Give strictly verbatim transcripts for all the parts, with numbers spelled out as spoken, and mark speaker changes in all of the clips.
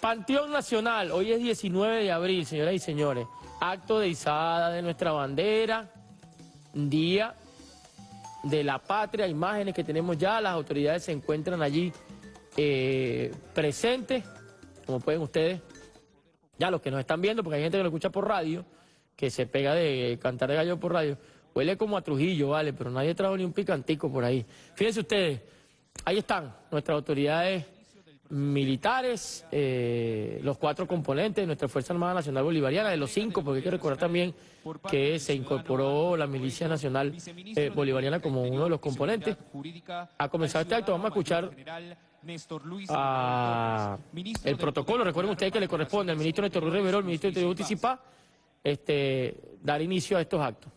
Speaker 1: Panteón Nacional, hoy es diecinueve de abril, señoras y señores. Acto de izada de nuestra bandera, Día de la Patria, imágenes que tenemos ya, las autoridades se encuentran allí eh, presentes, como pueden ustedes, ya los que nos están viendo, porque hay gente que lo escucha por radio, que se pega de cantar de gallo por radio, huele como a Trujillo, vale, pero nadie trajo ni un picantico por ahí. Fíjense ustedes, ahí están nuestras autoridades militares, eh, los cuatro componentes de nuestra Fuerza Armada Nacional Bolivariana, de los cinco, porque hay que recordar también que se incorporó la Milicia Nacional eh, Bolivariana como uno de los componentes. A comenzar este acto vamos a escuchar a el protocolo. Recuerden ustedes que le corresponde al ministro Néstor Luis Rivero, el ministro de Interior y Justicia y Paz, este, dar inicio a estos actos.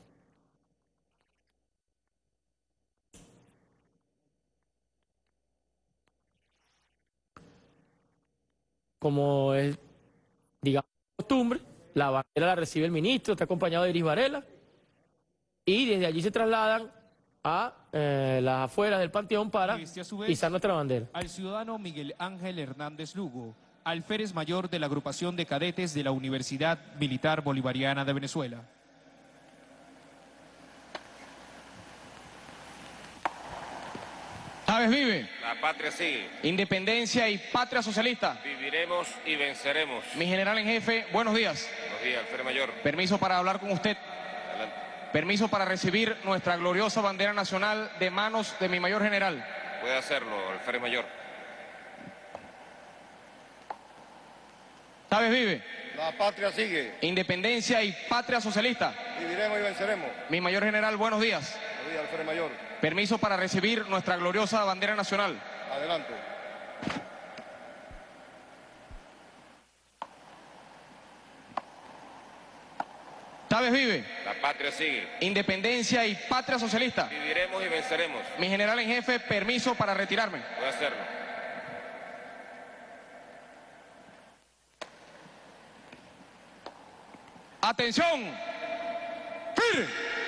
Speaker 1: Como es, digamos, costumbre, la bandera la recibe el ministro, está acompañado de Iris Varela, y desde allí se trasladan a eh, las afueras del Panteón para izar nuestra bandera.
Speaker 2: Al ciudadano Miguel Ángel Hernández Lugo, alférez mayor de la agrupación de cadetes de la Universidad Militar Bolivariana de Venezuela.
Speaker 3: Chávez vive.
Speaker 4: La patria sigue.
Speaker 3: Independencia y patria socialista.
Speaker 4: Viviremos y venceremos.
Speaker 3: Mi general en jefe, buenos días.
Speaker 4: Buenos días, alférez mayor.
Speaker 3: Permiso para hablar con usted.
Speaker 4: Adelante.
Speaker 3: Permiso para recibir nuestra gloriosa bandera nacional de manos de mi mayor general.
Speaker 4: Puede hacerlo, alférez mayor.
Speaker 3: Chávez vive.
Speaker 5: La patria sigue.
Speaker 3: Independencia y patria socialista.
Speaker 5: Viviremos y venceremos.
Speaker 3: Mi mayor general, buenos días.
Speaker 5: Buenos días, alférez mayor.
Speaker 3: Permiso para recibir nuestra gloriosa bandera nacional.
Speaker 5: Adelante.
Speaker 3: Chávez vive.
Speaker 4: La patria sigue.
Speaker 3: Independencia y patria socialista.
Speaker 4: Viviremos y venceremos.
Speaker 3: Mi general en jefe, permiso para retirarme.
Speaker 4: Puede hacerlo.
Speaker 3: ¡Atención! ¡Fir!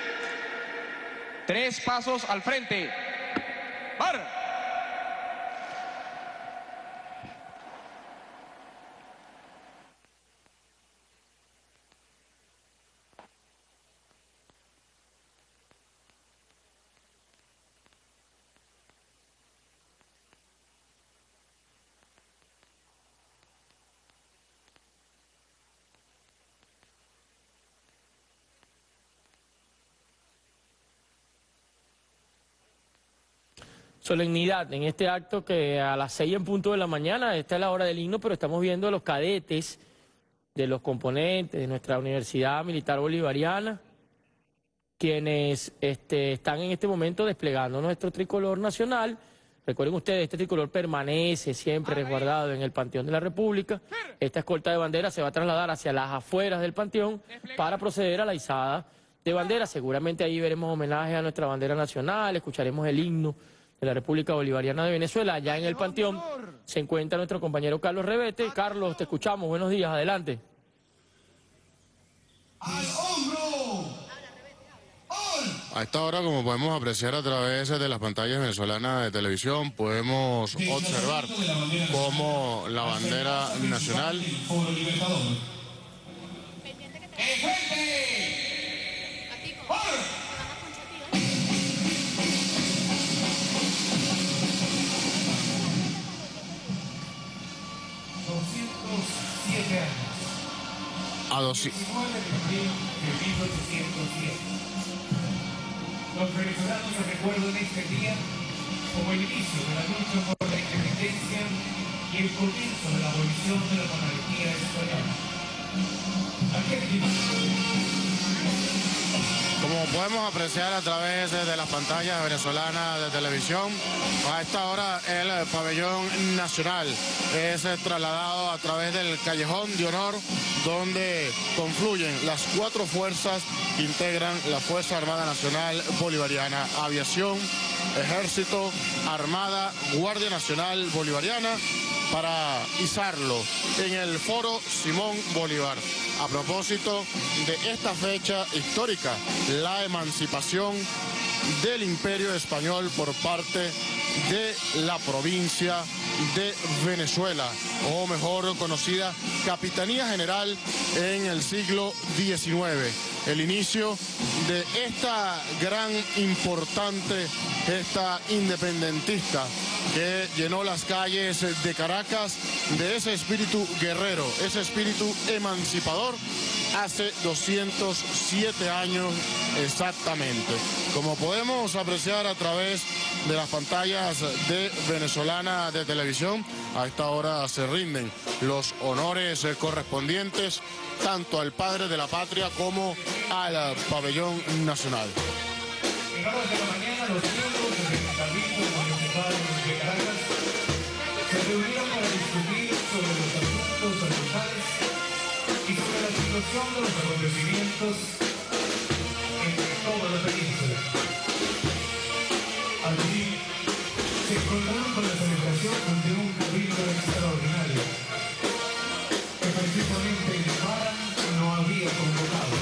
Speaker 3: Tres pasos al frente. ¡Par!
Speaker 1: Solemnidad en este acto que a las seis en punto de la mañana, esta es la hora del himno, pero estamos viendo a los cadetes de los componentes de nuestra Universidad Militar Bolivariana, quienes este, están en este momento desplegando nuestro tricolor nacional. Recuerden ustedes, este tricolor permanece siempre resguardado en el Panteón de la República. Esta escolta de bandera se va a trasladar hacia las afueras del Panteón para proceder a la izada de bandera. Seguramente ahí veremos homenaje a nuestra bandera nacional, escucharemos el himno de la República Bolivariana de Venezuela. Allá en el Panteón se encuentra nuestro compañero Carlos Revete. Carlos, te escuchamos. Buenos días, adelante.
Speaker 6: ¡Al hombro!
Speaker 7: A esta hora, como podemos apreciar a través de las pantallas venezolanas de televisión, podemos observar cómo la bandera nacional a doscientos
Speaker 6: Los venezolanos se recuerdan este día como el inicio de la lucha por la independencia y el comienzo de la abolición de la monarquía española.
Speaker 7: Como podemos apreciar a través de las pantallas venezolanas de televisión, a esta hora el pabellón nacional es trasladado a través del Callejón de Honor, donde confluyen las cuatro fuerzas que integran la Fuerza Armada Nacional Bolivariana: Aviación, Ejército, Armada, Guardia Nacional Bolivariana, para izarlo en el Foro Simón Bolívar. A propósito de esta fecha histórica, la emancipación del Imperio Español por parte de la provincia de Venezuela, o mejor conocida Capitanía General en el siglo diecinueve. El inicio de esta gran, importante gesta independentista que llenó las calles de Caracas de ese espíritu guerrero, ese espíritu emancipador, hace doscientos siete años exactamente. Como podemos apreciar a través de las pantallas de Venezolana de Televisión, a esta hora se rinden los honores correspondientes tanto al padre de la patria como al pabellón nacional.
Speaker 6: En horas de la mañana, los miembros del Cabildo Municipal de Caracas se reunieron para discutir sobre los asuntos locales y sobre la situación de los acontecimientos entre toda la península. Allí se encontraron con la celebración de un cabildo extraordinario que precisamente el Para no había convocado.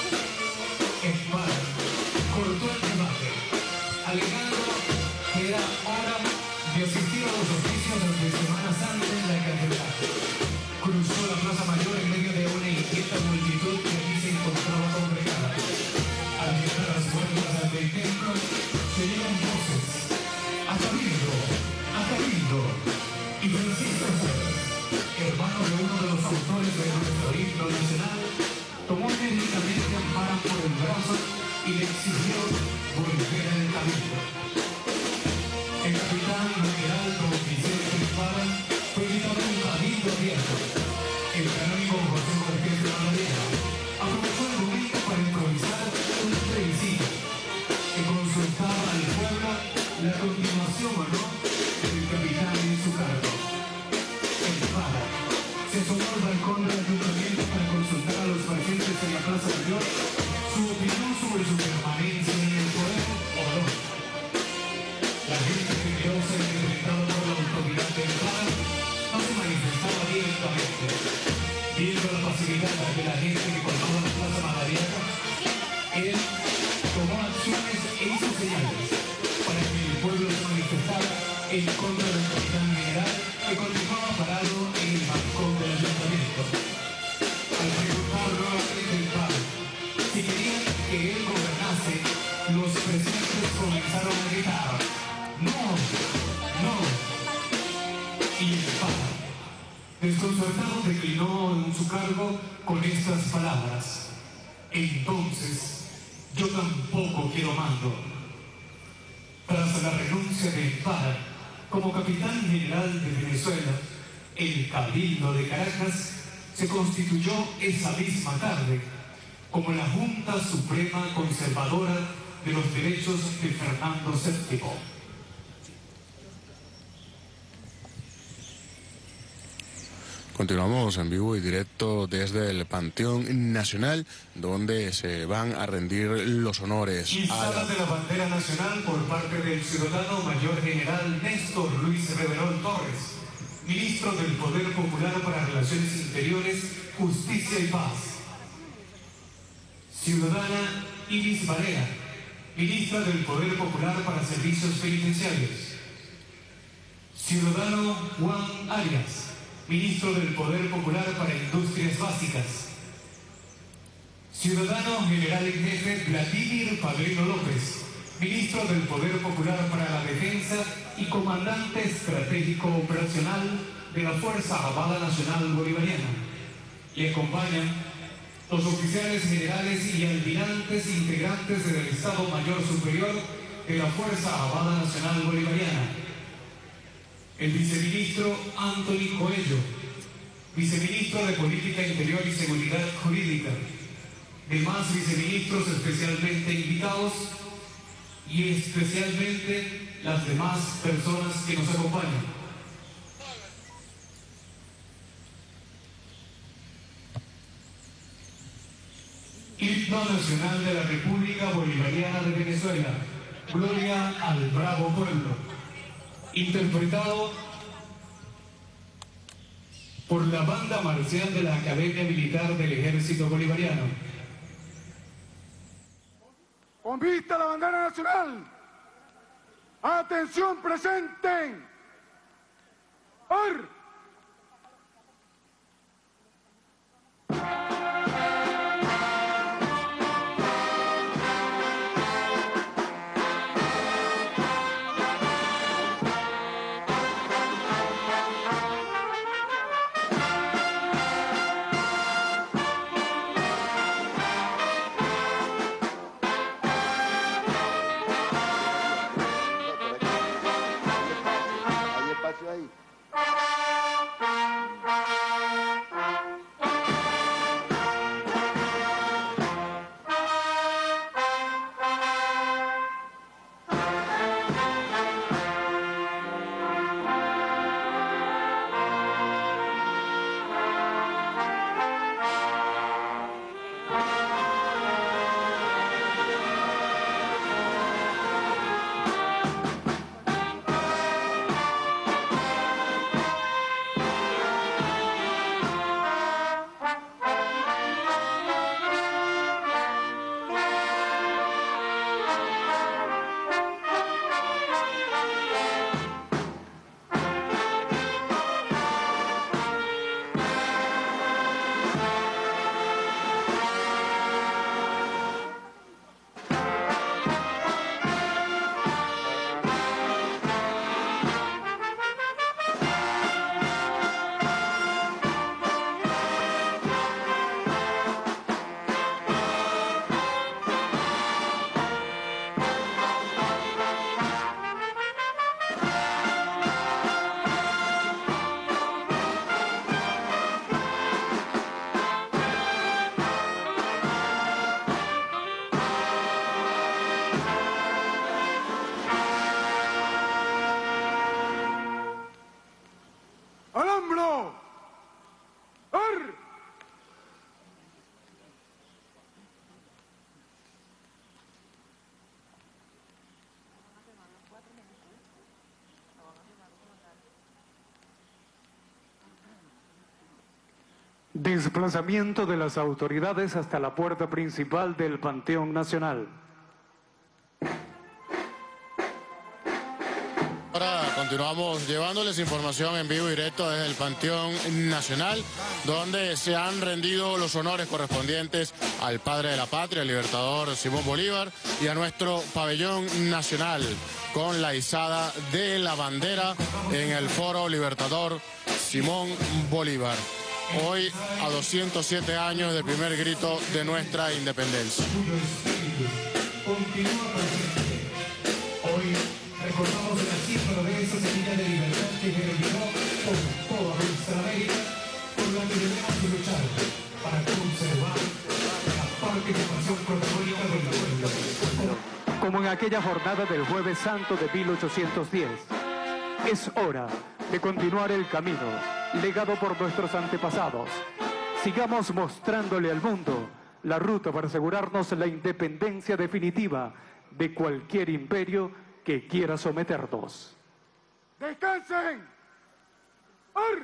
Speaker 6: El Para cortó el debate, alegando que era hora de asistir a los oficios de Semana Santa en la catedral. Cruzó la Plaza Mayor en medio de una inquieta multitud que allí se encontraba congregada. Al llegar a las puertas del templo, se oyeron voces: ¡a Cabildo! ¡a Cabildo! Y Francisco Sáenz, hermano de uno de los autores de nuestro himno nacional, tomó enérgicamente a Para por el brazo y le exigió volver al Cabildo. El capitán general don Vicente Para fue invitado a un cabildo abierto. El canónigo José Marqués de la Madera aprovechó el momento para improvisar un plebiscito que consultaba al pueblo la continuación o no del capitán en su cargo. El Para se asomó al balcón del ayuntamiento para consultar a los presentes en la Plaza Mayor su opinión sobre su permanencia en el poder o no. La gente que quedó ser enfrentada por la autoridad del Para no se manifestaba directamente. Viendo la facilidad de la gente que colmaba la Plaza Madariaga, él tomó acciones e hizo señales para que el pueblo se manifestara en contra del capitán general que continuaba parado en el balcón del ayuntamiento. Al preguntar nuevamente el Para si querían que él gobernase, los presentes comenzaron a gritar: ¡no! ¡no! Y el Para, desconcertado, declinó en su cargo con estas palabras: entonces, yo tampoco quiero mando. Tras la renuncia de Para como capitán general de Venezuela, el Cabildo de Caracas se constituyó esa misma tarde como la Junta Suprema Conservadora de los Derechos de Fernando séptimo.
Speaker 7: Continuamos en vivo y directo desde el Panteón Nacional, donde se van a rendir los honores.
Speaker 6: Izada de la bandera nacional por parte del ciudadano mayor general Néstor Luis Reverol Torres, ministro del Poder Popular para Relaciones Interiores, Justicia y Paz. Ciudadana Iris Varela, ministra del Poder Popular para Servicios Penitenciarios. Ciudadano Juan Arias, ministro del Poder Popular para Industrias Básicas. Ciudadano General en Jefe Vladimir Padrino López, ministro del Poder Popular para la Defensa y comandante estratégico operacional de la Fuerza Armada Nacional Bolivariana. Le acompañan los oficiales generales y almirantes integrantes del Estado Mayor Superior de la Fuerza Armada Nacional Bolivariana. El viceministro Anthony Coello, viceministro de Política Interior y Seguridad Jurídica, demás viceministros especialmente invitados y especialmente las demás personas que nos acompañan. Himno Nacional de la República Bolivariana de Venezuela, Gloria al Bravo Pueblo, interpretado por la banda marcial de la Academia Militar del Ejército Bolivariano.
Speaker 8: Con vista a la bandera nacional, Atención, presenten. Or.
Speaker 6: Desplazamiento de las autoridades hasta la puerta principal del Panteón Nacional.
Speaker 7: Ahora continuamos llevándoles información en vivo y directo desde el Panteón Nacional, donde se han rendido los honores correspondientes al padre de la patria, el libertador Simón Bolívar, y a nuestro pabellón nacional, con la izada de la bandera en el Foro Libertador Simón Bolívar. Hoy, a doscientos siete años del primer grito de nuestra independencia.
Speaker 6: Continúa presente. Hoy recordamos el nacimiento de esa semilla de libertad que germinó con toda nuestra América, por la que debemos luchar para conservar la participación protagónica del pueblo. Como en aquella jornada del Jueves Santo de mil ochocientos diez, es hora de continuar el camino legado por nuestros antepasados. Sigamos mostrándole al mundo la ruta para asegurarnos la independencia definitiva de cualquier imperio que quiera someternos.
Speaker 8: ¡Descansen! ¡Ar!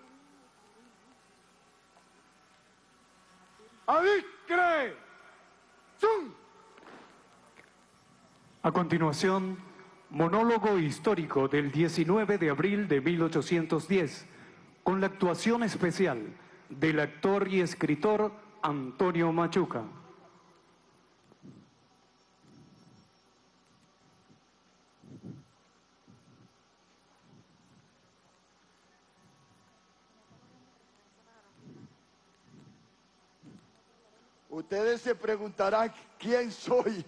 Speaker 8: ¡Adicre! ¡Zum!
Speaker 6: A continuación, monólogo histórico del diecinueve de abril de mil ochocientos diez, con la actuación especial del actor y escritor Antonio Machuca.
Speaker 9: Ustedes se preguntarán quién soy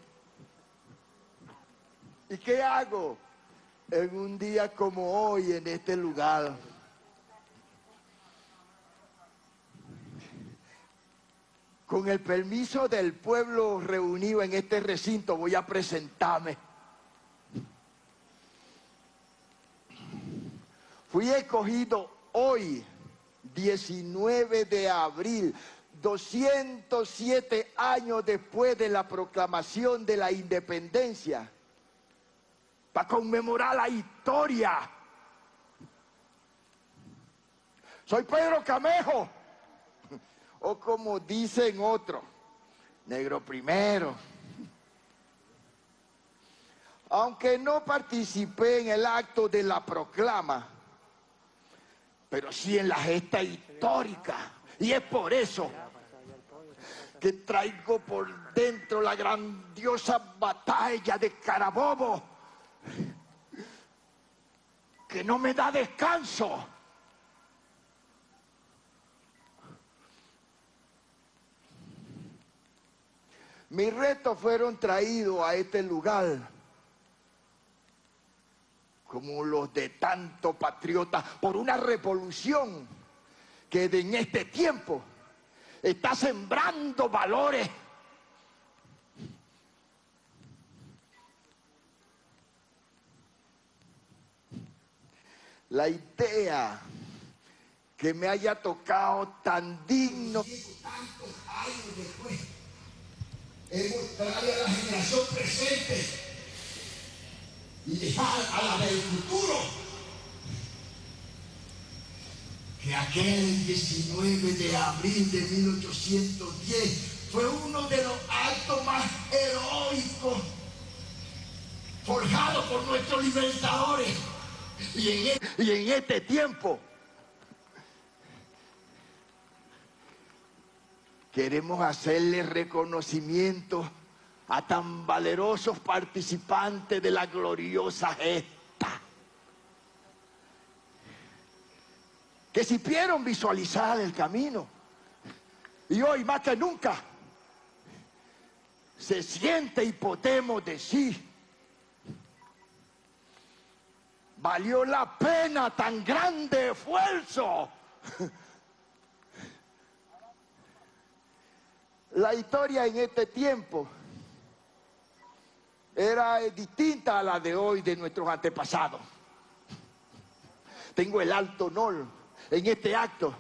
Speaker 9: y qué hago en un día como hoy en este lugar. Con el permiso del pueblo reunido en este recinto, voy a presentarme. Fui escogido hoy, diecinueve de abril, doscientos siete años después de la proclamación de la independencia, para conmemorar la historia. Soy Pedro Camejo, o como dicen otros, Negro Primero. Aunque no participé en el acto de la proclama, pero sí en la gesta histórica. Y es por eso que traigo por dentro la grandiosa batalla de Carabobo, que no me da descanso. Mis retos fueron traídos a este lugar como los de tanto patriota por una revolución que en este tiempo está sembrando valores. La idea que me haya tocado tan digno.
Speaker 6: Tantos años después, es mostrarle a la generación presente y dejar a la del futuro que aquel diecinueve de abril de mil ochocientos diez fue uno de los actos más heroicos forjados por nuestros libertadores.
Speaker 9: Y en, e y en este tiempo queremos hacerle reconocimiento a tan valerosos participantes de la gloriosa gesta, que supieron visualizar el camino y hoy más que nunca se siente y podemos decir: valió la pena tan grande esfuerzo. La historia en este tiempo era distinta a la de hoy de nuestros antepasados. Tengo el alto honor en este acto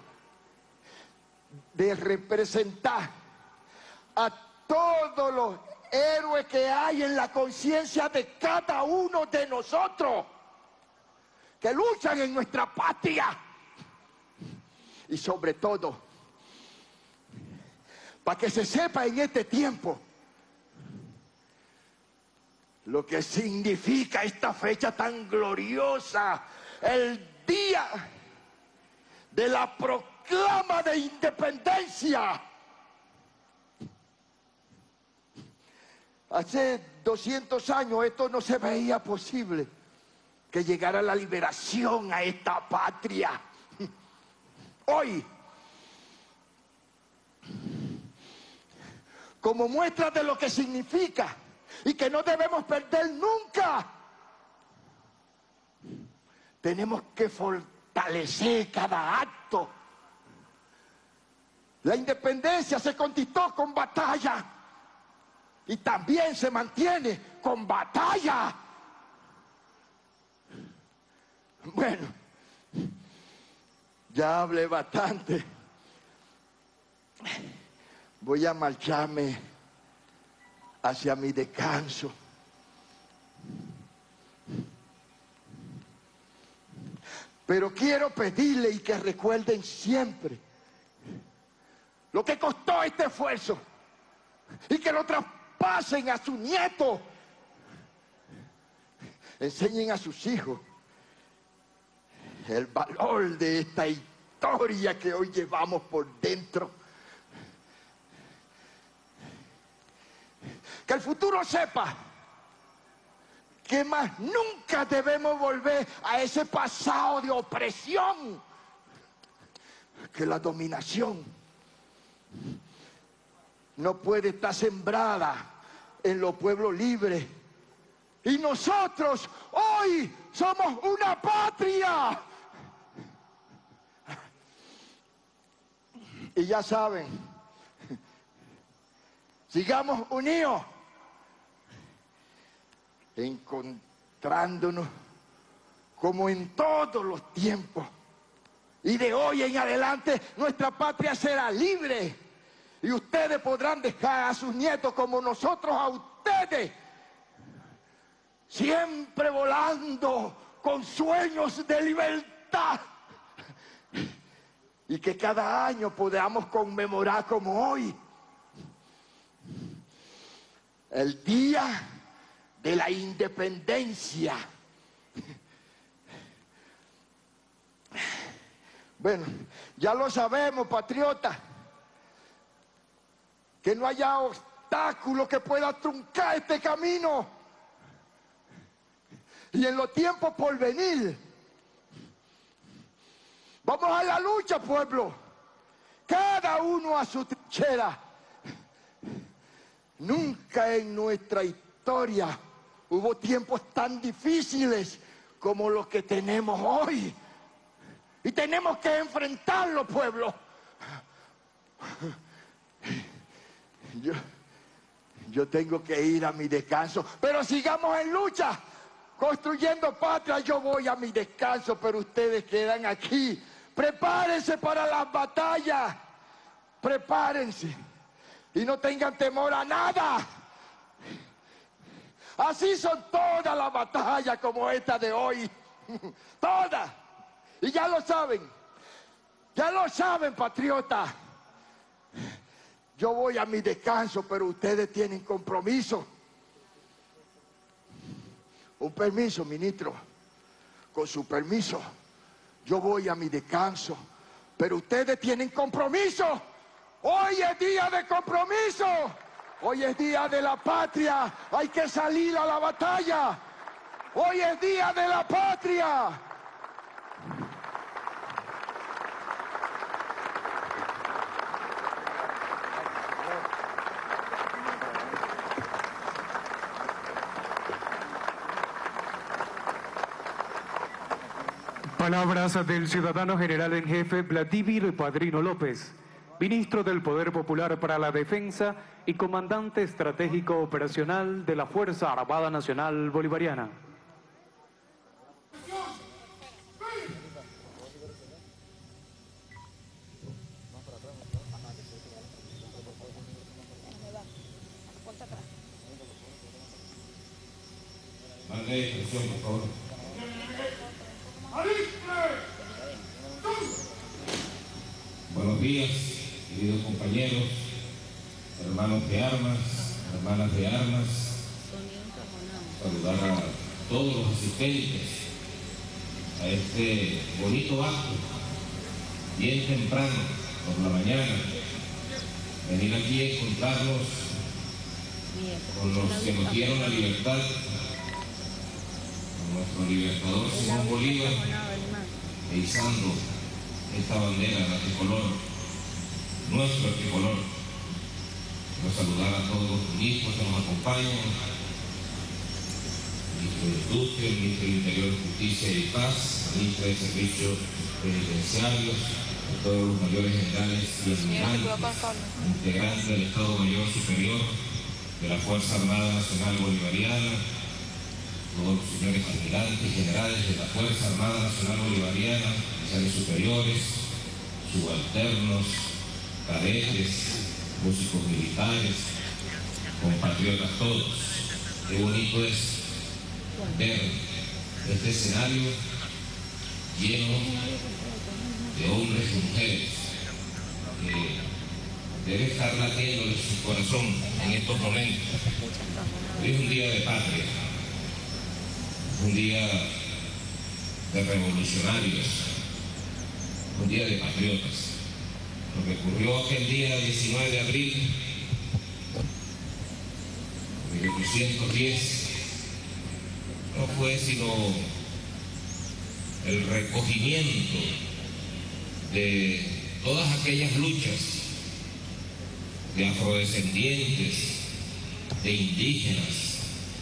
Speaker 9: de representar a todos los héroes que hay en la conciencia de cada uno de nosotros, que luchan en nuestra patria, y sobre todo para que se sepa en este tiempo lo que significa esta fecha tan gloriosa, el día de la proclama de independencia. Hace doscientos años esto no se veía posible, que llegara la liberación a esta patria. Hoy, como muestra de lo que significa y que no debemos perder nunca, tenemos que fortalecer cada acto. La independencia se conquistó con batalla y también se mantiene con batalla. Bueno, ya hablé bastante. Voy a marcharme hacia mi descanso. Pero quiero pedirle y que recuerden siempre lo que costó este esfuerzo y que lo traspasen a sus nietos. Enseñen a sus hijos el valor de esta historia que hoy llevamos por dentro. Que el futuro sepa que más nunca debemos volver a ese pasado de opresión, que la dominación no puede estar sembrada en los pueblos libres. Y nosotros hoy somos una patria. Y ya saben, sigamos unidos, encontrándonos como en todos los tiempos. Y de hoy en adelante nuestra patria será libre. Y ustedes podrán dejar a sus nietos como nosotros a ustedes, siempre volando con sueños de libertad. Y que cada año podamos conmemorar como hoy el día de la independencia. Bueno, ya lo sabemos, patriota, que no haya obstáculo que pueda truncar este camino. Y en los tiempos por venir, vamos a la lucha, pueblo, cada uno a su trinchera. Nunca en nuestra historia hubo tiempos tan difíciles como los que tenemos hoy. Y tenemos que enfrentarlo, pueblo. Yo, yo tengo que ir a mi descanso, pero sigamos en lucha, construyendo patria. Yo voy a mi descanso, pero ustedes quedan aquí. Prepárense para las batallas. Prepárense. Y no tengan temor a nada. Así son todas las batallas como esta de hoy. Todas. Y ya lo saben, ya lo saben, patriota. Yo voy a mi descanso, pero ustedes tienen compromiso. Un permiso, ministro. Con su permiso, yo voy a mi descanso, pero ustedes tienen compromiso. Hoy es día de compromiso. Hoy es día de la patria. Hay que salir a la batalla. Hoy es día de la patria.
Speaker 10: Palabras del ciudadano general en jefe Vladimir Padrino López, ministro del Poder Popular para la Defensa y comandante estratégico operacional de la Fuerza Armada Nacional Bolivariana.
Speaker 11: Mande instrucción, por favor. Buenos días, queridos compañeros, hermanos de armas, hermanas de armas. Saludar a todos los asistentes a este bonito acto, bien temprano, por la mañana. Venir aquí a encontrarnos con los que nos dieron la libertad, con nuestro libertador Simón Bolívar, e izando esta bandera, la tricolor, nuestro tricolor. Quiero saludar a todos los ministros que nos acompañan, el ministro de Industria, el ministro del Interior, Justicia y Paz, el ministro de Servicios Penitenciarios, a todos los mayores generales y almirantes, integrantes del Estado Mayor Superior de la Fuerza Armada Nacional Bolivariana, todos los señores almirantes y generales de la Fuerza Armada Nacional Bolivariana, oficiales superiores, subalternos, cadetes, músicos militares, compatriotas todos. Qué bonito es ver este escenario lleno de hombres y mujeres que debe estar latiendo en su corazón en estos momentos. Hoy es un día de patria, un día de revolucionarios, un día de patriotas. Lo que ocurrió aquel día diecinueve de abril de mil ochocientos diez no fue sino el recogimiento de todas aquellas luchas de afrodescendientes, de indígenas,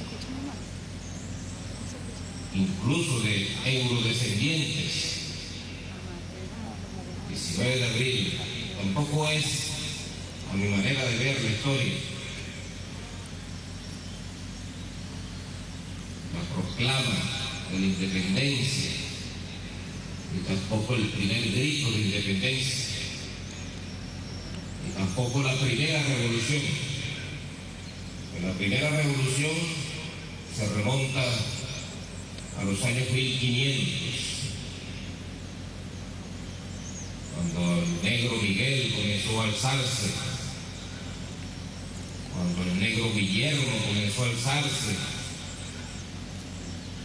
Speaker 11: incluso de eurodescendientes. diecinueve de abril tampoco es, a mi manera de ver la historia, la proclama de la independencia, ni tampoco el primer grito de independencia, ni tampoco la primera revolución. En la primera revolución se remonta a los años mil quinientos, cuando el negro Miguel comenzó a alzarse, cuando el negro Guillermo comenzó a alzarse,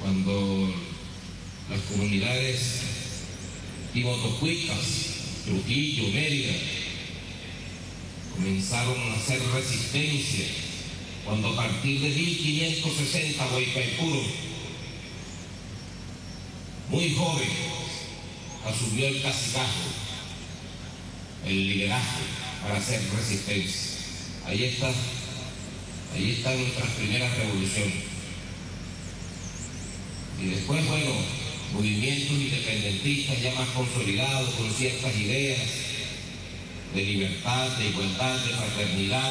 Speaker 11: cuando las comunidades Timotocuicas, Trujillo, Mérida, comenzaron a hacer resistencia, cuando a partir de mil quinientos sesenta Guaycaipuro, muy joven, asumió el cacicajo, el liderazgo para hacer resistencia. Ahí está, ahí están nuestras primeras revoluciones. Y después, bueno, movimientos independentistas ya más consolidados, con ciertas ideas de libertad, de igualdad, de fraternidad.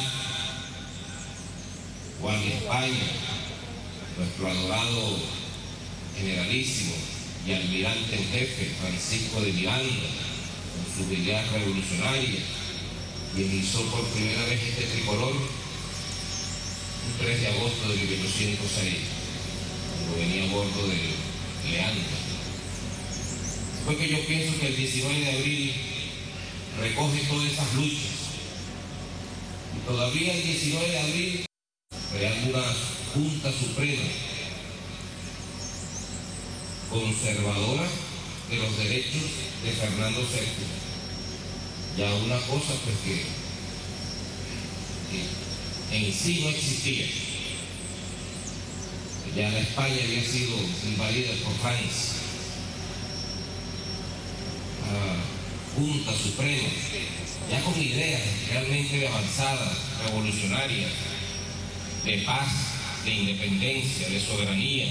Speaker 11: Juan de España, nuestro adorado generalísimo y almirante en jefe, Francisco de Miranda, con su idea revolucionaria, quien hizo por primera vez este tricolor un tres de agosto de mil ochocientos seis, cuando venía a bordo de Leandro. Porque yo pienso que el diecinueve de abril recoge todas esas luchas. Y todavía el diecinueve de abril creando una Junta Suprema conservadora de los derechos de Fernando séptimo. Ya una cosa pues que, que en sí no existía. Ya la España había sido invadida por Francia. La Junta Suprema, ya con ideas realmente avanzadas, revolucionarias, de paz, de independencia, de soberanía.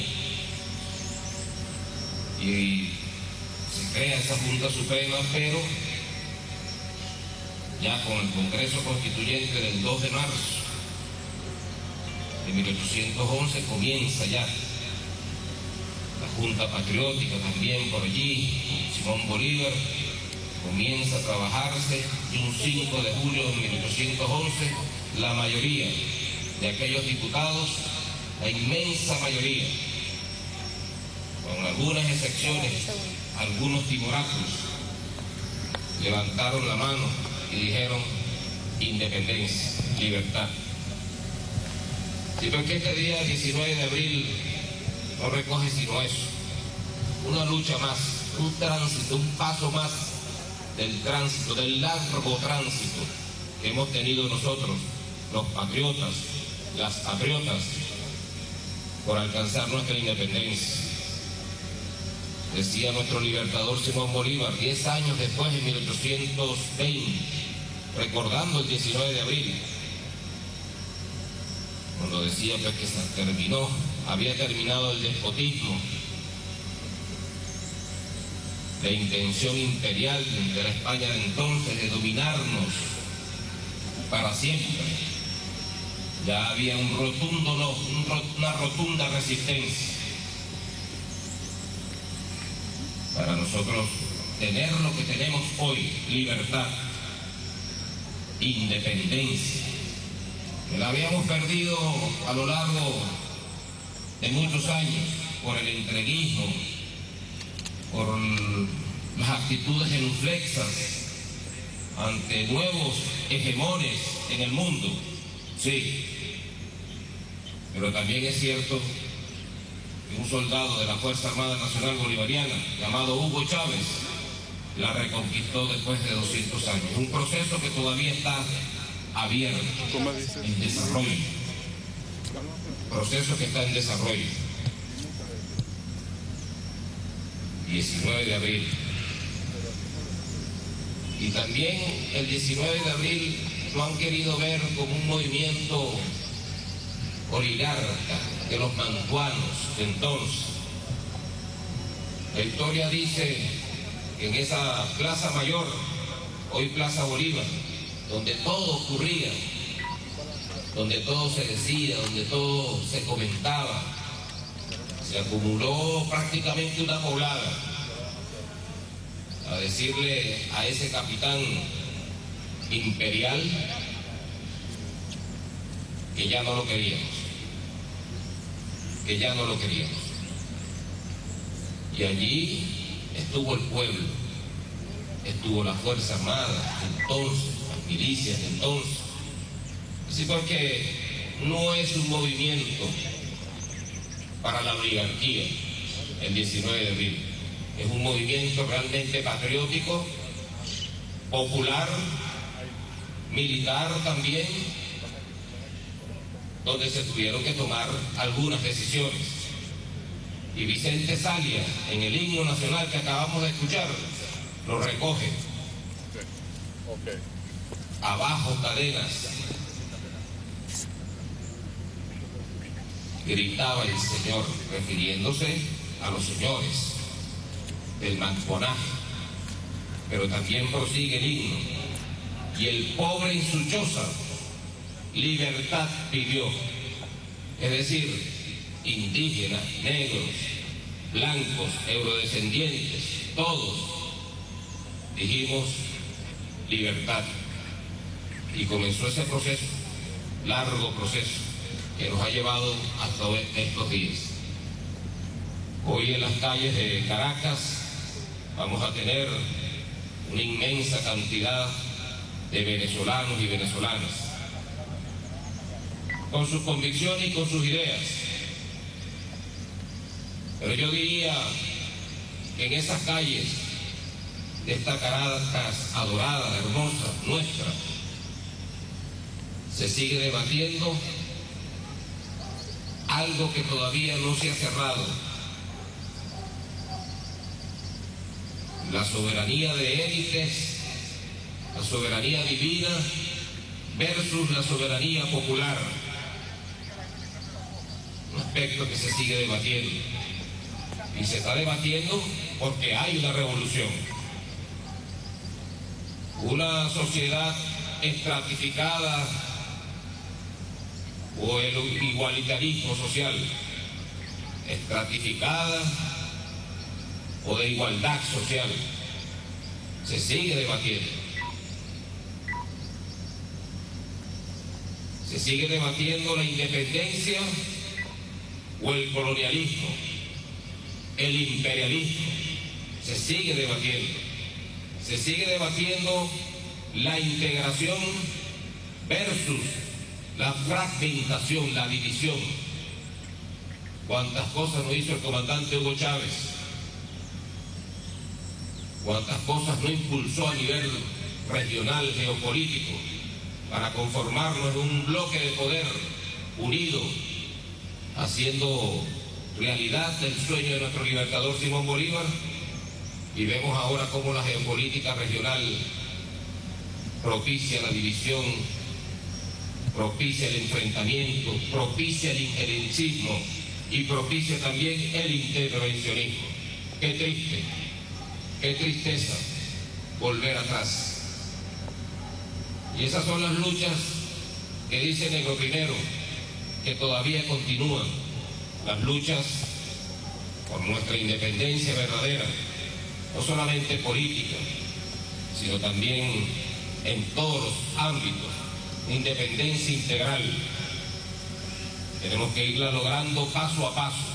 Speaker 11: Y se crea esa Junta Suprema, pero ya con el Congreso Constituyente del dos de marzo de mil ochocientos once comienza ya la Junta Patriótica también por allí, Simón Bolívar, comienza a trabajarse y un cinco de julio de mil ochocientos once la mayoría de aquellos diputados, la inmensa mayoría, con algunas excepciones, algunos timoratos, levantaron la mano y dijeron independencia, libertad. Y porque este día diecinueve de abril no recoge sino eso, una lucha más, un tránsito, un paso más del tránsito, del largo tránsito que hemos tenido nosotros, los patriotas, las patriotas, por alcanzar nuestra independencia. Decía nuestro libertador Simón Bolívar, diez años después, en mil ochocientos veinte, recordando el diecinueve de abril, cuando decía pues, que se terminó, había terminado el despotismo, la intención imperial de la España de entonces de dominarnos para siempre. Ya había un rotundo no, un, una rotunda resistencia. Para nosotros tener lo que tenemos hoy, libertad, independencia, que la habíamos perdido a lo largo de muchos años por el entreguismo, por las actitudes genuflexas ante nuevos hegemones en el mundo, sí, pero también es cierto que un soldado de la Fuerza Armada Nacional Bolivariana, llamado Hugo Chávez, la reconquistó después de doscientos años. Un proceso que todavía está abierto, en desarrollo. Proceso que está en desarrollo. diecinueve de abril. Y también el diecinueve de abril lo han querido ver como un movimiento oligarca de los mantuanos de entonces. La historia dice que en esa Plaza Mayor, hoy Plaza Bolívar, donde todo ocurría, donde todo se decía, donde todo se comentaba, se acumuló prácticamente una poblada a decirle a ese capitán imperial que ya no lo queríamos, que ya no lo queríamos. Y allí estuvo el pueblo, estuvo la Fuerza Armada, entonces, las milicias de entonces. Así porque no es un movimiento para la oligarquía, el diecinueve de abril. Es un movimiento realmente patriótico, popular, militar también, donde se tuvieron que tomar algunas decisiones. Y Vicente Salia, en el himno nacional que acabamos de escuchar, lo recoge.
Speaker 5: Okay.
Speaker 11: Abajo cadenas, gritaba el señor, refiriéndose a los señores del manconaje, pero también prosigue el himno. Y el pobre en su choza, libertad pidió. Es decir, indígenas, negros, blancos, eurodescendientes, todos dijimos libertad. Y comenzó ese proceso, largo proceso, que nos ha llevado hasta estos días. Hoy en las calles de Caracas vamos a tener una inmensa cantidad de venezolanos y venezolanas, con sus convicciones y con sus ideas. Pero yo diría que en esas calles de esta Caracas adorada, hermosa, nuestra, se sigue debatiendo algo que todavía no se ha cerrado: la soberanía de élites, la soberanía divina versus la soberanía popular. Un aspecto que se sigue debatiendo. Y se está debatiendo porque hay una revolución. Una sociedad estratificada o el igualitarismo social, estratificada o de igualdad social, se sigue debatiendo. Se sigue debatiendo la independencia o el colonialismo, el imperialismo, se sigue debatiendo. Se sigue debatiendo la integración versus la fragmentación, la división. Cuántas cosas no hizo el comandante Hugo Chávez, cuántas cosas no impulsó a nivel regional, geopolítico, para conformarnos en un bloque de poder unido, haciendo realidad el sueño de nuestro libertador Simón Bolívar. Y vemos ahora cómo la geopolítica regional propicia la división, propicia el enfrentamiento, propicia el injerencismo y propicia también el intervencionismo. Qué triste, qué tristeza volver atrás. Y esas son las luchas que dice Negro Primero, que todavía continúan, las luchas por nuestra independencia verdadera, no solamente política, sino también en todos los ámbitos, independencia integral. Tenemos que irla logrando paso a paso.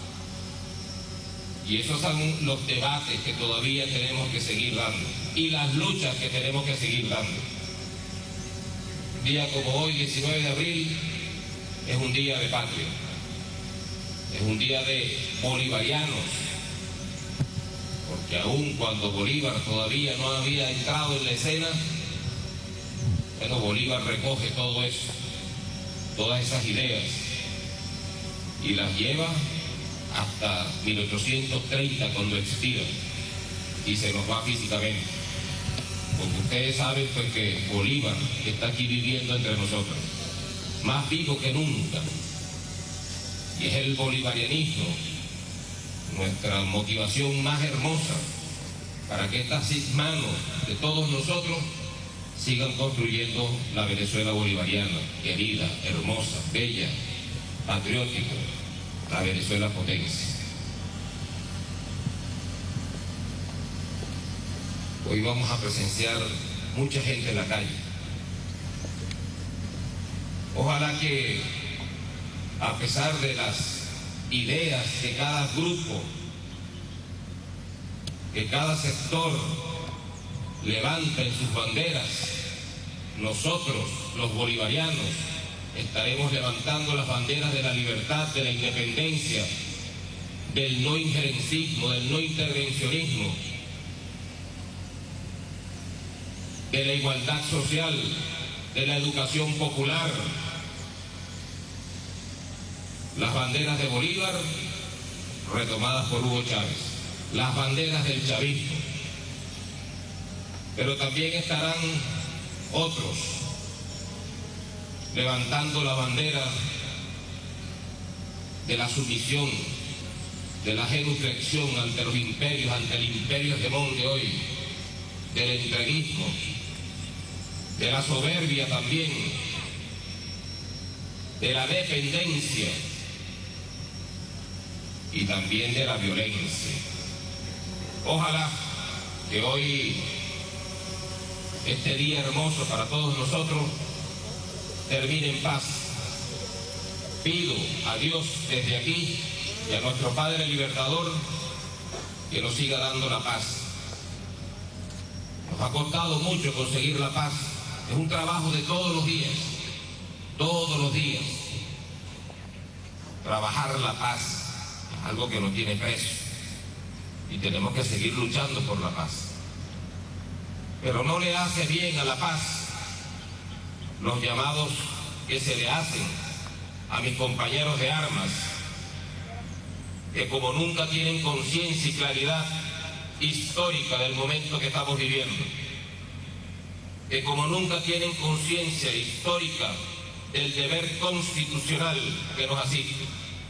Speaker 11: Y esos son los debates que todavía tenemos que seguir dando y las luchas que tenemos que seguir dando. Un día como hoy, diecinueve de abril, es un día de patria, es un día de bolivarianos, porque aun cuando Bolívar todavía no había entrado en la escena, bueno, Bolívar recoge todo eso, todas esas ideas, y las lleva hasta mil ochocientos treinta, cuando expira y se nos va físicamente. Porque ustedes saben pues que Bolívar está aquí viviendo entre nosotros, más vivo que nunca, y es el bolivarianismo nuestra motivación más hermosa para que estas manos de todos nosotros sigan construyendo la Venezuela bolivariana, querida, hermosa, bella, patriótica, la Venezuela potencia. Hoy vamos a presenciar mucha gente en la calle. Ojalá que, a pesar de las ideas de cada grupo, que cada sector levanta en sus banderas, nosotros, los bolivarianos, estaremos levantando las banderas de la libertad, de la independencia, del no injerencismo, del no intervencionismo, de la igualdad social, de la educación popular. Las banderas de Bolívar, retomadas por Hugo Chávez, las banderas del chavismo. Pero también estarán otros levantando la bandera de la sumisión, de la genuflexión ante los imperios, ante el imperio hegemón de hoy, del entreguismo, de la soberbia también, de la dependencia y también de la violencia. Ojalá que hoy, este día hermoso para todos nosotros, termine en paz. Pido a Dios desde aquí y a nuestro Padre Libertador que nos siga dando la paz. Nos ha costado mucho conseguir la paz. Es un trabajo de todos los días, todos los días. Trabajar la paz es algo que no tiene precio y tenemos que seguir luchando por la paz. Pero no le hace bien a la paz los llamados que se le hacen a mis compañeros de armas, que como nunca tienen conciencia y claridad histórica del momento que estamos viviendo, que como nunca tienen conciencia histórica del deber constitucional que nos asiste,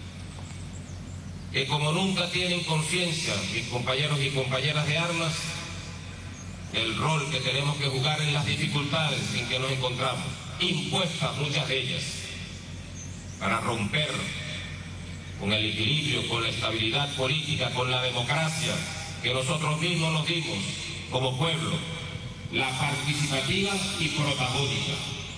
Speaker 11: que como nunca tienen conciencia, mis compañeros y compañeras de armas, el rol que tenemos que jugar en las dificultades en que nos encontramos, impuestas muchas de ellas, para romper con el equilibrio, con la estabilidad política, con la democracia que nosotros mismos nos dimos como pueblo, la participativa y protagónica.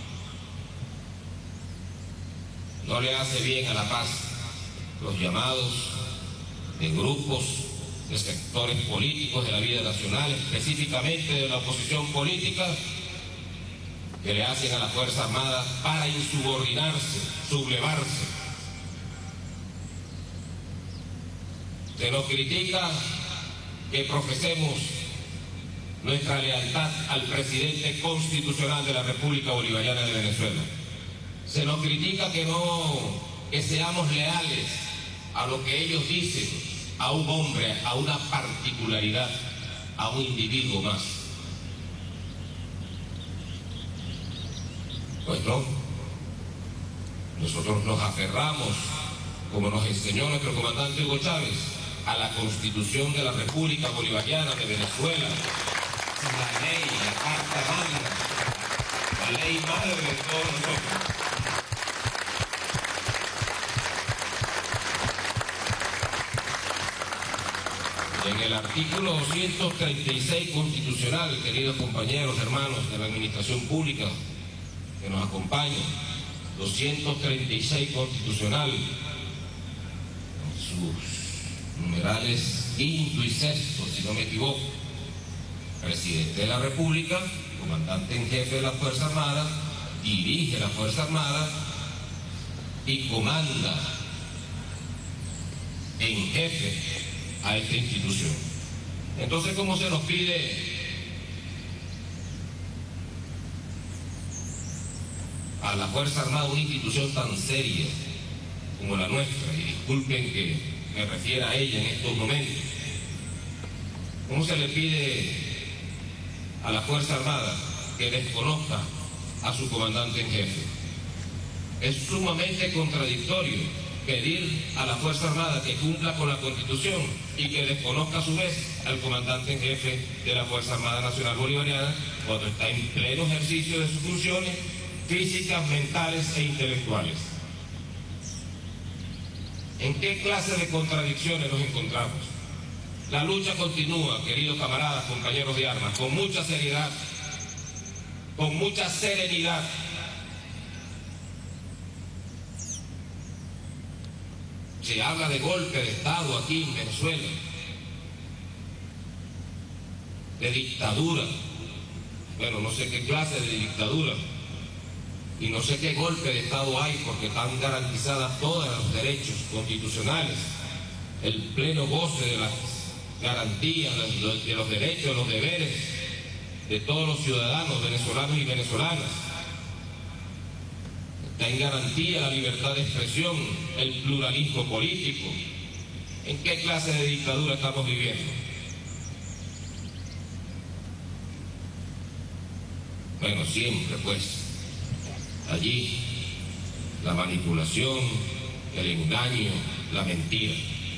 Speaker 11: No le hace bien a la paz los llamados de grupos, de sectores políticos de la vida nacional, específicamente de la oposición política, que le hacen a la Fuerza Armada para insubordinarse, sublevarse. Se nos critica que profesemos nuestra lealtad al presidente constitucional de la República Bolivariana de Venezuela. Se nos critica que no, que seamos leales a lo que ellos dicen, a un hombre, a una particularidad, a un individuo más. Pues no, nosotros nos aferramos, como nos enseñó nuestro comandante Hugo Chávez, a la Constitución de la República Bolivariana de Venezuela, la ley, la Carta Magna, la ley madre de todos nosotros. En el artículo doscientos treinta y seis constitucional, queridos compañeros, hermanos de la administración pública que nos acompañan, doscientos treinta y seis constitucional, sus numerales quinto y sexto, si no me equivoco, presidente de la República, comandante en jefe de la Fuerza Armada, dirige la Fuerza Armada y comanda en jefe a esta institución. Entonces, ¿cómo se nos pide a la Fuerza Armada, una institución tan seria como la nuestra, y disculpen que me refiera a ella en estos momentos, cómo se le pide a la Fuerza Armada que desconozca a su comandante en jefe? Es sumamente contradictorio pedir a la Fuerza Armada que cumpla con la Constitución y que desconozca a su vez al comandante en jefe de la Fuerza Armada Nacional Bolivariana cuando está en pleno ejercicio de sus funciones físicas, mentales e intelectuales. ¿En qué clase de contradicciones nos encontramos? La lucha continúa, queridos camaradas, compañeros de armas, con mucha seriedad, con mucha serenidad. Se habla de golpe de Estado aquí en Venezuela, de dictadura. Bueno, no sé qué clase de dictadura y no sé qué golpe de Estado hay, porque están garantizadas todos los derechos constitucionales el pleno goce de las garantías, de los derechos, de los deberes de todos los ciudadanos venezolanos y venezolanas. Está en garantía la libertad de expresión, el pluralismo político. ¿En qué clase de dictadura estamos viviendo? Bueno, siempre pues, allí la manipulación, el engaño, la mentira.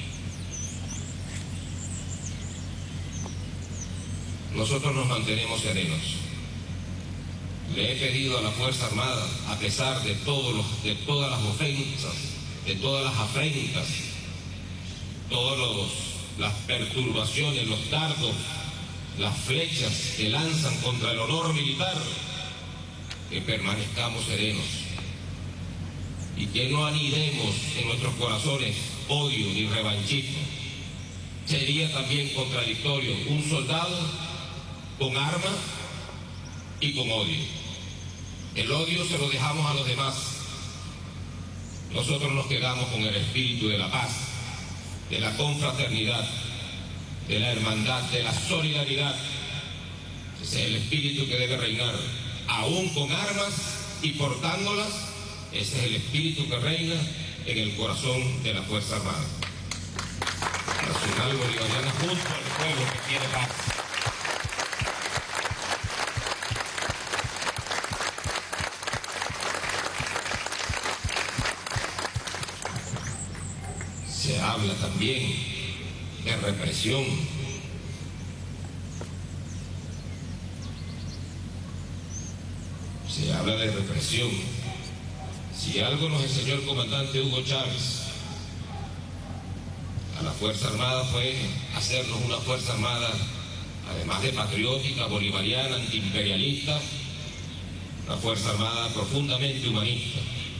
Speaker 11: Nosotros nos mantenemos serenos. Le he pedido a la Fuerza Armada, a pesar de, todos los, de todas las ofensas, de todas las afrentas, todas las perturbaciones, los dardos, las flechas que lanzan contra el honor militar, que permanezcamos serenos y que no anidemos en nuestros corazones odio ni revanchismo. Sería también contradictorio un soldado con arma y con odio. El odio se lo dejamos a los demás. Nosotros nos quedamos con el espíritu de la paz, de la confraternidad, de la hermandad, de la solidaridad. Ese es el espíritu que debe reinar, aún con armas y portándolas. Ese es el espíritu que reina en el corazón de la Fuerza Armada Nacional Bolivariana, junto al pueblo que quiere paz. Se habla también de represión. Se habla de represión. Si algo nos enseñó el comandante Hugo Chávez a la Fuerza Armada fue hacernos una Fuerza Armada, además de patriótica, bolivariana, antiimperialista, una Fuerza Armada profundamente humanista.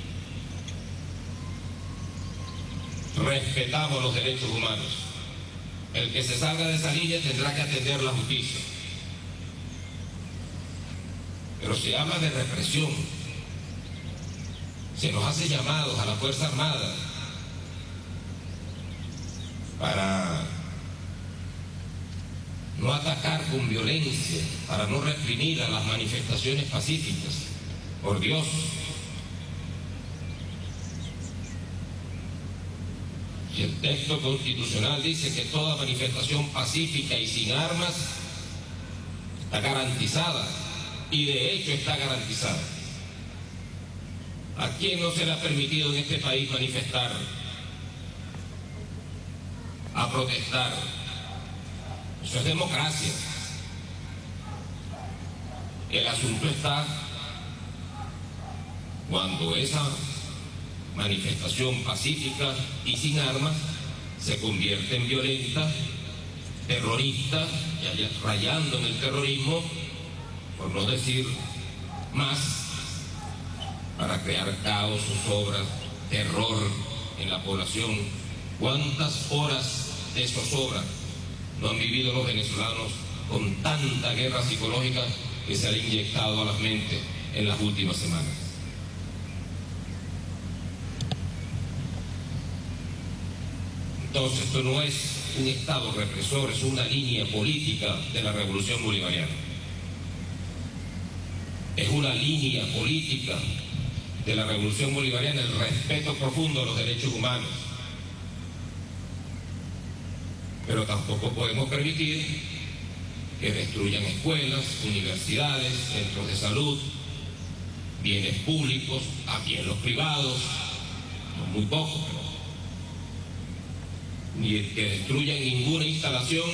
Speaker 11: Respetamos los derechos humanos. El que se salga de esa línea tendrá que atender la justicia. Pero se habla de represión. Se nos hace llamados a la Fuerza Armada para no atacar con violencia, para no reprimir a las manifestaciones pacíficas. Por Dios. Si el texto constitucional dice que toda manifestación pacífica y sin armas está garantizada, y de hecho está garantizada. ¿A quién no se le ha permitido en este país manifestar, a protestar? Eso es democracia. El asunto está cuando esa manifestación pacífica y sin armas se convierte en violenta, terrorista, y rayando en el terrorismo, por no decir más, para crear caos, zozobra, terror en la población. ¿Cuántas horas de zozobra no han vivido los venezolanos con tanta guerra psicológica que se ha inyectado a las mentes en las últimas semanas? Entonces, esto no es un Estado represor, es una línea política de la Revolución Bolivariana. Es una línea política de la Revolución Bolivariana, el respeto profundo a los derechos humanos. Pero tampoco podemos permitir que destruyan escuelas, universidades, centros de salud, bienes públicos, también los privados, no muy pocos, pero ni que destruyan ninguna instalación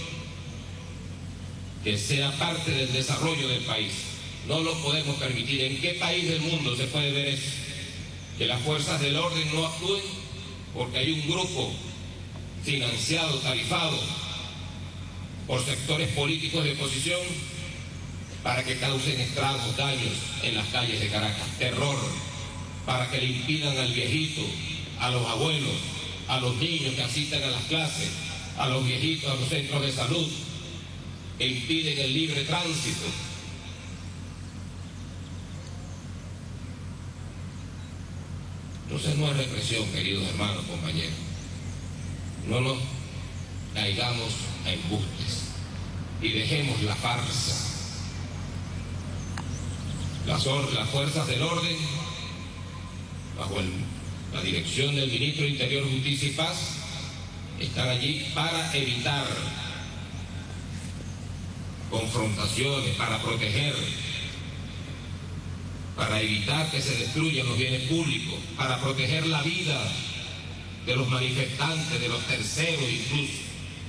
Speaker 11: que sea parte del desarrollo del país. No lo podemos permitir. ¿En qué país del mundo se puede ver eso? Que las fuerzas del orden no actúen porque hay un grupo financiado, tarifado por sectores políticos de oposición para que causen estragos, daños en las calles de Caracas, terror, para que le impidan al viejito, a los abuelos, a los niños que asistan a las clases, a los viejitos, a los centros de salud, que impiden el libre tránsito. Entonces no es represión, queridos hermanos, compañeros. no nos caigamos a embustes y dejemos la farsa. Las, las fuerzas del orden, bajo el, la dirección del Ministro de Interior, Justicia y Paz, están allí para evitar confrontaciones, para proteger, para evitar que se destruyan los bienes públicos, para proteger la vida de los manifestantes, de los terceros incluso.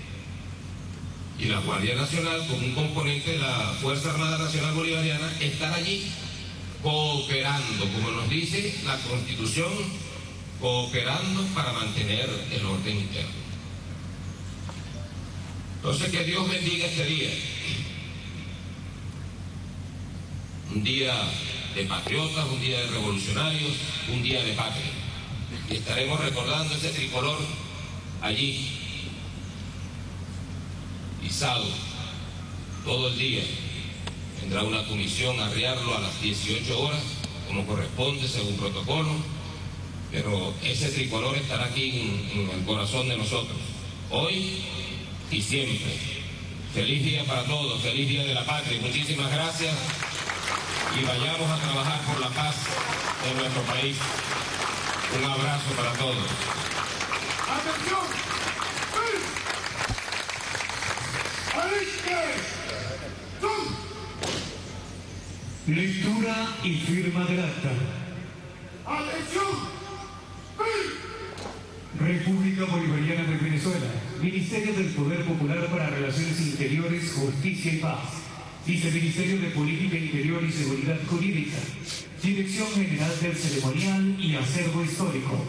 Speaker 11: Y la Guardia Nacional, como un componente de la Fuerza Armada Nacional Bolivariana, estará allí cooperando, como nos dice la Constitución, cooperando para mantener el orden interno. Entonces, que Dios bendiga este día. Un día de patriotas, un día de revolucionarios, un día de patria. Y estaremos recordando ese tricolor allí, izado, todo el día. Tendrá una comisión a arriarlo a las dieciocho horas, como corresponde según protocolo, pero ese tricolor estará aquí en, en el corazón de nosotros, hoy y siempre. Feliz día para todos, feliz día de la patria, muchísimas gracias y vayamos a trabajar por la paz de nuestro país. Un abrazo para todos.
Speaker 8: ¡Atención!
Speaker 6: Lectura y firma del acta.
Speaker 8: ¡Atención!
Speaker 6: República Bolivariana de Venezuela. Ministerio del Poder Popular para Relaciones Interiores, Justicia y Paz. Viceministerio de Política Interior y Seguridad Jurídica. Dirección General del Ceremonial y Acervo Histórico.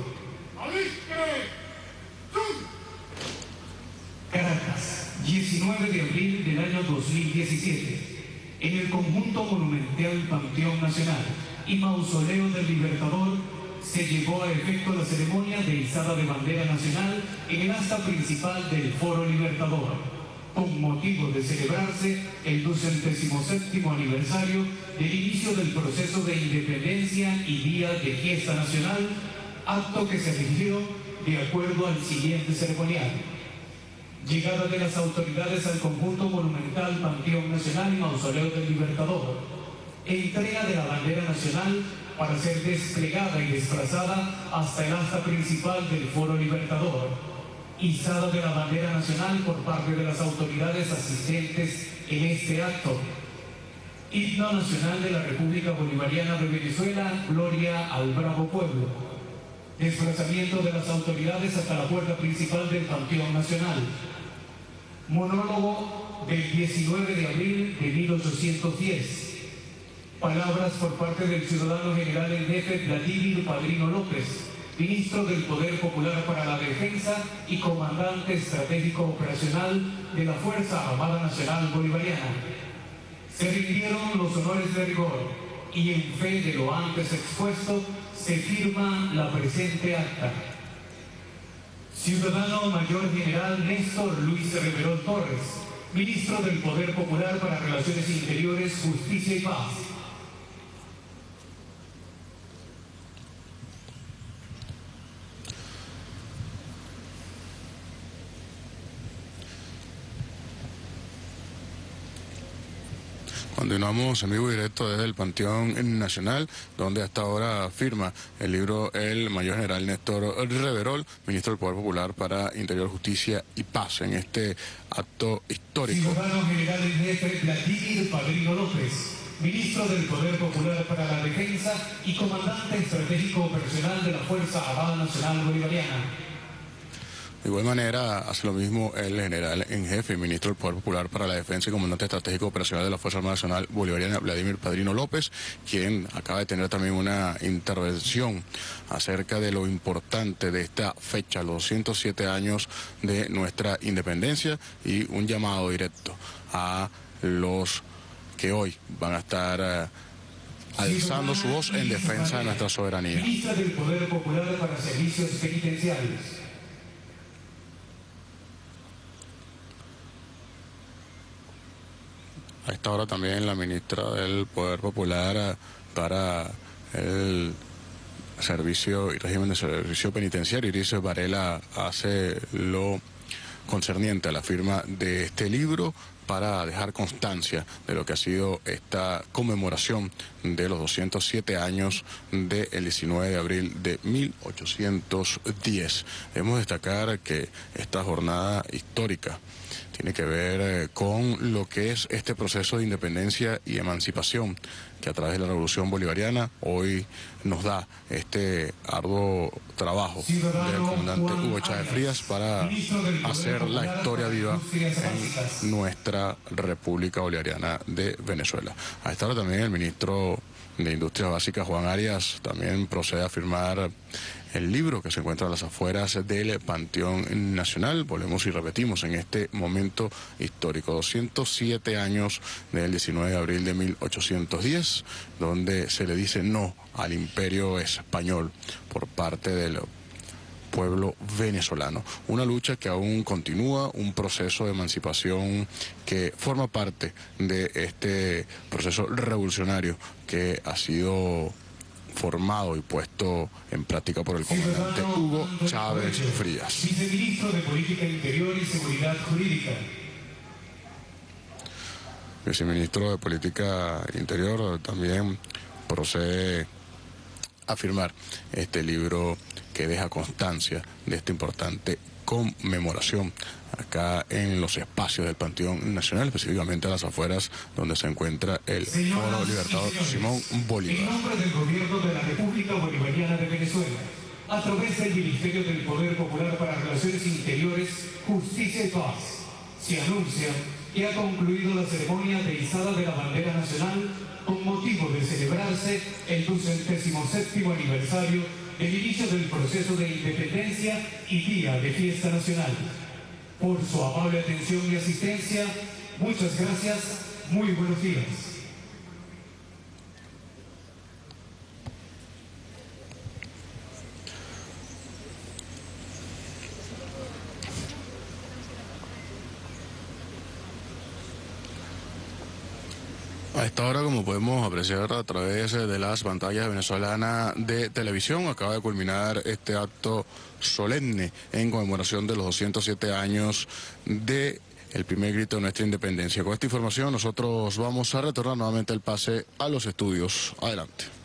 Speaker 6: Caracas, diecinueve de abril del año dos mil diecisiete. En el conjunto monumental Panteón Nacional y Mausoleo del Libertador se llevó a efecto la ceremonia de izada de bandera nacional en el asta principal del Foro Libertador, con motivo de celebrarse el ducentésimo séptimo aniversario del inicio del proceso de independencia y día de fiesta nacional, acto que se rigió de acuerdo al siguiente ceremonial. Llegada de las autoridades al conjunto monumental Panteón Nacional y Mausoleo del Libertador. Entrega de la bandera nacional para ser desplegada y desplazada hasta el asta principal del Foro Libertador. Izada de la bandera nacional por parte de las autoridades asistentes en este acto. Himno nacional de la República Bolivariana de Venezuela, Gloria al Bravo Pueblo. Desplazamiento de las autoridades hasta la puerta principal del Panteón Nacional. Monólogo del diecinueve de abril de mil ochocientos diez. Palabras por parte del ciudadano general en jefe Vladimir Padrino López, ministro del Poder Popular para la Defensa y comandante estratégico operacional de la Fuerza Armada Nacional Bolivariana. Se rindieron los honores de rigor y en fe de lo antes expuesto se firma la presente acta. Ciudadano Mayor General Néstor Luis Reverol Torres, ministro del Poder Popular para Relaciones Interiores, Justicia y Paz.
Speaker 7: Continuamos en vivo y directo desde el Panteón Nacional, donde hasta ahora firma el libro el Mayor General Néstor Reverol, ministro del Poder Popular para Interior, Justicia y Paz, en este acto histórico.
Speaker 6: Ciudadano General en jefe Vladimir Padrino López, ministro del Poder Popular para la Defensa y comandante estratégico operacional de la Fuerza Armada Nacional Bolivariana.
Speaker 7: De igual manera, hace lo mismo el general en jefe y ministro del Poder Popular para la Defensa y comandante estratégico operacional de la Fuerza Armada Nacional Bolivariana, Vladimir Padrino López, quien acaba de tener también una intervención acerca de lo importante de esta fecha, los doscientos siete años de nuestra independencia, y un llamado directo a los que hoy van a estar uh, alzando su voz en defensa de nuestra soberanía.
Speaker 6: Ministra del Poder Popular para Servicios Penitenciarios.
Speaker 7: A esta hora también la ministra del Poder Popular para el Servicio y Régimen de Servicio Penitenciario, Iris Varela, hace lo concerniente a la firma de este libro para dejar constancia de lo que ha sido esta conmemoración de los doscientos siete años del diecinueve de abril de mil ochocientos diez. Debemos destacar que esta jornada histórica tiene que ver eh, con lo que es este proceso de independencia y emancipación que a través de la Revolución Bolivariana hoy nos da este arduo trabajo del comandante Hugo Chávez Frías para hacer la historia viva en nuestra República Bolivariana de Venezuela. A esta hora también el ministro de Industrias Básicas, Juan Arias, también procede a firmar el libro que se encuentra a las afueras del Panteón Nacional. Volvemos y repetimos en este momento histórico, doscientos siete años del diecinueve de abril de mil ochocientos diez, donde se le dice no al imperio español por parte del pueblo venezolano. Una lucha que aún continúa, un proceso de emancipación que forma parte de este proceso revolucionario que ha sido formado y puesto en práctica por el comandante Hugo Chávez Frías.
Speaker 6: Viceministro de Política Interior y Seguridad Jurídica.
Speaker 7: Viceministro de Política Interior también procede a firmar este libro que deja constancia de esta importante conmemoración acá en los espacios del Panteón Nacional, específicamente a las afueras donde se encuentra el Foro Libertador Simón Bolívar.
Speaker 6: En nombre del Gobierno de la República Bolivariana de Venezuela, a través del Ministerio del Poder Popular para Relaciones Interiores, Justicia y Paz, se anuncia que ha concluido la ceremonia de izada de la bandera nacional con motivo de celebrarse el ducentésimo séptimo aniversario del inicio del proceso de independencia y día de fiesta nacional. Por su amable atención y asistencia, muchas gracias, muy buenos días.
Speaker 7: A esta hora, como podemos apreciar a través de las pantallas venezolanas de televisión, acaba de culminar este acto solemne en conmemoración de los doscientos siete años de el primer grito de nuestra independencia. Con esta información nosotros vamos a retornar nuevamente el pase a los estudios. Adelante.